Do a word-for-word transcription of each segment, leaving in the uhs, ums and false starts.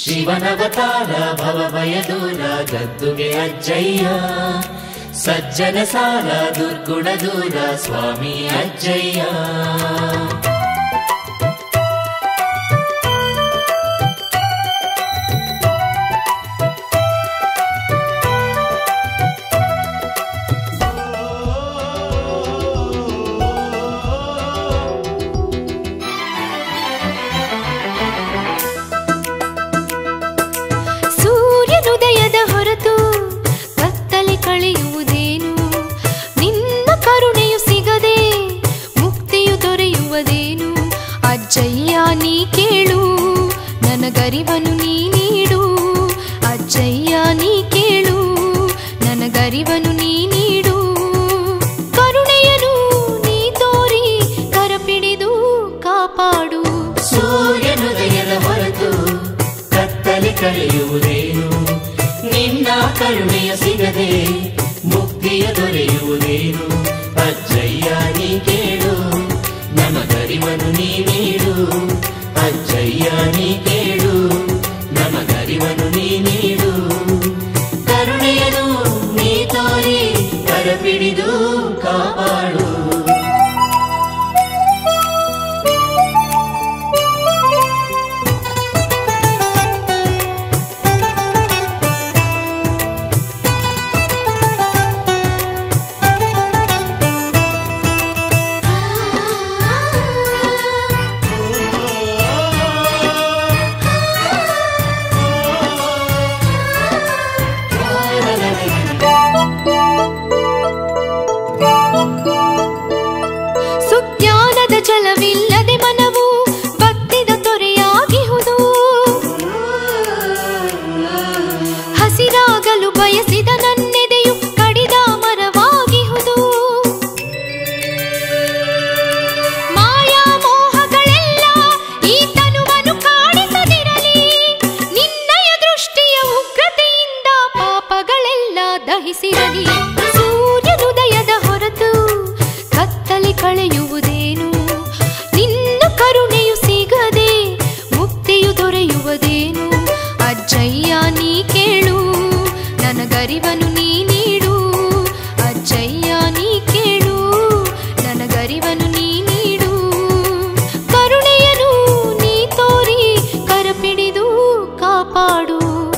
ಶಿವನವತಾರ ಭವಭಯ ದೂರ ಗದ್ದುಗೆ ಅಜ್ಜಯ್ಯ, ಸಜ್ಜನ ಸಾರ ದುರ್ಗುಣ ದೂರ ಸ್ವಾಮಿ ಅಜ್ಜಯ್ಯ. ಅಜ್ಜಯ್ಯ ನೀ ಕೇಳು ನನಗರಿವನು ನೀ ನೀಡು, ಅಜ್ಜಯ್ಯ ನೀ ಕೇಳು ನನಗರಿವನು ನೀ ನೀಡು. ಕರುಣೆಯನು ನೀ ತೋರಿ ಕರಪಿಡಿದು ಕಾಪಾಡು. ಸೂರ್ಯನುದಯದ ಹೊರತು ಕತ್ತಲೆ ಕಳೆಯುವುದೇನು, ನಿನ್ನ ಕರುಣೆಯ ಸಿಗದೆ ಮುಕ್ತಿಯ ದೊರೆಯುವುದೇನು. ಅಜ್ಜಯ್ಯ ನೀ ಕೇಳು ನಮಗರಿವನು ನೀ ನೀಡು, ಅಜ್ಜಯ್ಯ ನೀ ಕೇಳು ನಮಗರಿವನು ನೀ ನೀಡು. ಕರುಣೆಯನು ನೀ ತೋರಿ ಕರಪಿಡಿದು ಕಾಪಾಡು. ಜಲವಿಲ್ಲದೆ ಮನವು ಬತ್ತಿದ ತೊರೆಯಾಗಿಹುದು, ಹಸಿರಾಗಲು ಬಯಸಿದ ನನ್ನೆದೆಯು ಕಡಿದ ಮರವಾಗಿಹುದು. ಮಾಯಾ ಮೋಹಗಳೆಲ್ಲ ಈ ತನುವನ್ನು ಕಾಡಿಸದಿರಲಿ, ನಿನ್ನಯ ದೃಷ್ಟಿಯ ಉಗ್ರತೆಯಿಂದ ಪಾಪಗಳೆಲ್ಲ ದಹಿಸಿರಲಿ. ಸೂರ್ಯನುದಯದ ಹೊರತು ಕತ್ತಲೆ ಕಳೆಯುವುದೇನು, ಕರುಣೆಯು ಸಿಗದೆ ಮುಕ್ತಿಯು ದೊರೆಯುವುದೇನು. ಅಜ್ಜಯ್ಯ ನೀ ಕೇಳು ನನಗರಿವನು ನೀ ನೀಡು, ಅಜ್ಜಯ್ಯ ನೀ ಕೇಳು ನನಗರಿವನು ನೀ ನೀಡು. ಕರುಣೆಯನು ನೀ ತೋರಿ ಕರಪಿಡಿದು ಕಾಪಾಡು.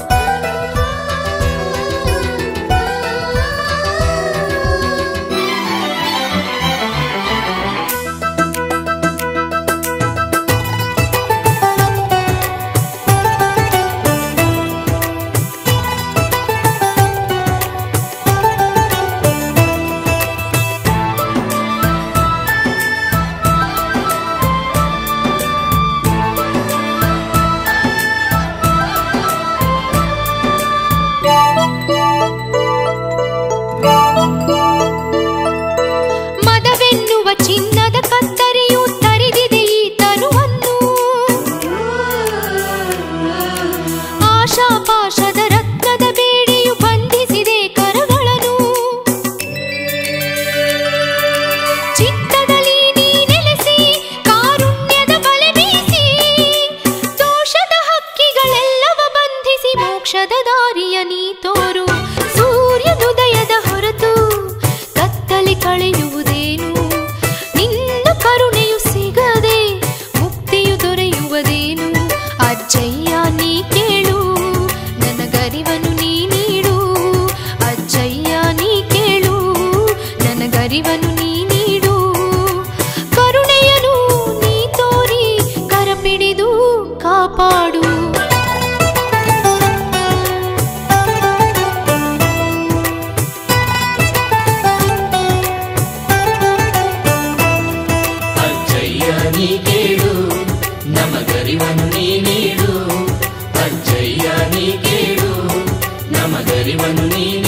ಚಿನ್ನದ ಕತ್ತರಿಯು ತರಿದಿದೆ ಈ ತನುವನ್ನು, ಆಶಾಪಾಶದ ರತ್ನದ ಬೇಡಿಯು ಬಂಧಿಸಿದೆ ಕರಗಳನ್ನು. ಚಿತ್ತದಲ್ಲಿ ನೀ ನೆಲೆಸಿ ಕಾರುಣ್ಯದ ಬಲೆ ಬೀಸಿ, ದೋಷದ ಹಕ್ಕಿಗಳೆಲ್ಲವ ಬಂಧಿಸಿ ಮೋಕ್ಷದ ದಾರಿಯ ನೀ ತೋರು. ಸೂರ್ಯನುದಯದ ಹೊರತು ಕತ್ತಲೆ ಕಳೆಯುವುದೇನು, ಕರುಣೆಯು ಸಿಗದೆ ಮುಕ್ತಿಯು ದೊರೆಯುವುದೇನು. ಅಜ್ಜಯ್ಯ ನೀ ಕೇಳು ನನಗರಿವನು ನೀ ನೀಡು, ಅಜ್ಜಯ್ಯ ನೀ ಕೇಳು ನನಗರಿವನು ನೀ ನೀಡು. ಕರುಣೆಯನು ನೀ ತೋರಿ ಕರಪಿಡಿದು ಕಾಪಾಡು. ನೀ ಕೇಳು ನಮಗರಿವನು ನೀ ನೀಡು, ಅಜ್ಜಯ್ಯ ನೀ ಕೇಳು ನಮಗರಿವನು ನೀ